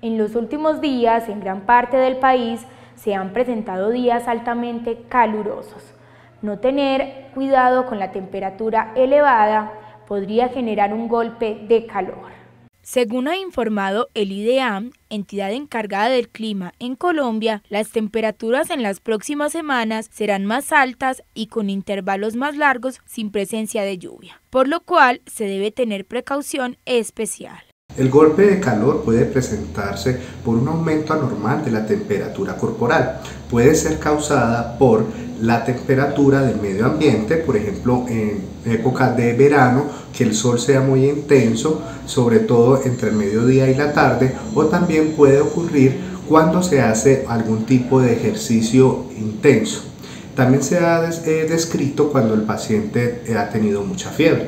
En los últimos días, en gran parte del país, se han presentado días altamente calurosos. No tener cuidado con la temperatura elevada podría generar un golpe de calor. Según ha informado el IDEAM, entidad encargada del clima en Colombia, las temperaturas en las próximas semanas serán más altas y con intervalos más largos sin presencia de lluvia, por lo cual se debe tener precaución especial. El golpe de calor puede presentarse por un aumento anormal de la temperatura corporal. Puede ser causada por la temperatura del medio ambiente, por ejemplo en época de verano, que el sol sea muy intenso, sobre todo entre el mediodía y la tarde, o también puede ocurrir cuando se hace algún tipo de ejercicio intenso. También se ha descrito cuando el paciente ha tenido mucha fiebre.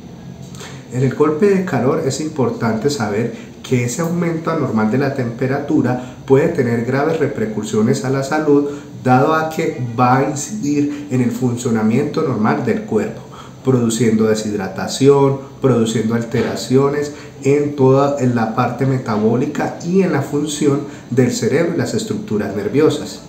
En el golpe de calor es importante saber que ese aumento anormal de la temperatura puede tener graves repercusiones a la salud, dado a que va a incidir en el funcionamiento normal del cuerpo, produciendo deshidratación, produciendo alteraciones en toda la parte metabólica y en la función del cerebro y las estructuras nerviosas.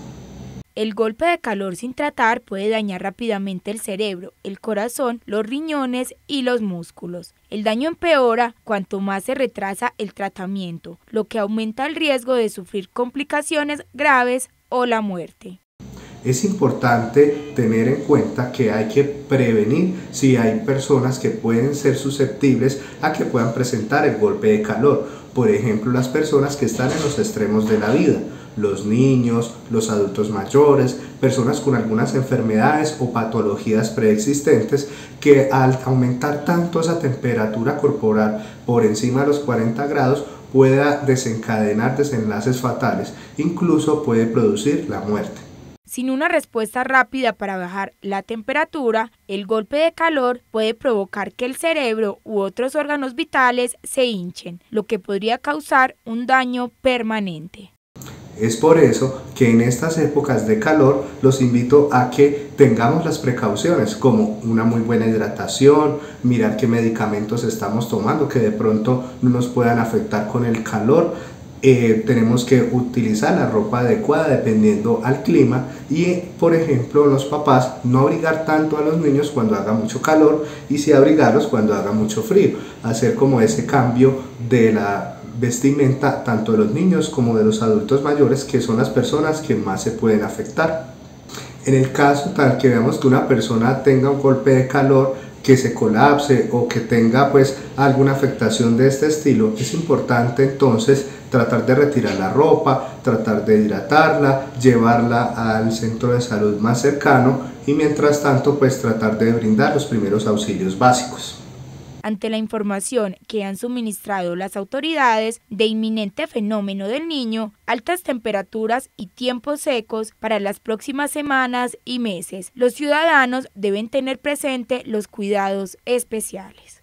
El golpe de calor sin tratar puede dañar rápidamente el cerebro, el corazón, los riñones y los músculos. El daño empeora cuanto más se retrasa el tratamiento, lo que aumenta el riesgo de sufrir complicaciones graves o la muerte. Es importante tener en cuenta que hay que prevenir si hay personas que pueden ser susceptibles a que puedan presentar el golpe de calor. Por ejemplo, las personas que están en los extremos de la vida, los niños, los adultos mayores, personas con algunas enfermedades o patologías preexistentes que al aumentar tanto esa temperatura corporal por encima de los 40 grados pueda desencadenar desenlaces fatales, incluso puede producir la muerte. Sin una respuesta rápida para bajar la temperatura, el golpe de calor puede provocar que el cerebro u otros órganos vitales se hinchen, lo que podría causar un daño permanente. Es por eso que en estas épocas de calor los invito a que tengamos las precauciones como una muy buena hidratación, mirar qué medicamentos estamos tomando que de pronto no nos puedan afectar con el calor. Tenemos que utilizar la ropa adecuada dependiendo al clima y, por ejemplo, los papás no abrigar tanto a los niños cuando haga mucho calor y sí abrigarlos cuando haga mucho frío, hacer como ese cambio de la vestimenta tanto de los niños como de los adultos mayores, que son las personas que más se pueden afectar. En el caso tal que veamos que una persona tenga un golpe de calor, que se colapse o que tenga pues alguna afectación de este estilo, es importante entonces tratar de retirar la ropa, tratar de hidratarla, llevarla al centro de salud más cercano y mientras tanto pues tratar de brindar los primeros auxilios básicos. Ante la información que han suministrado las autoridades de inminente fenómeno del Niño, altas temperaturas y tiempos secos para las próximas semanas y meses, los ciudadanos deben tener presente los cuidados especiales.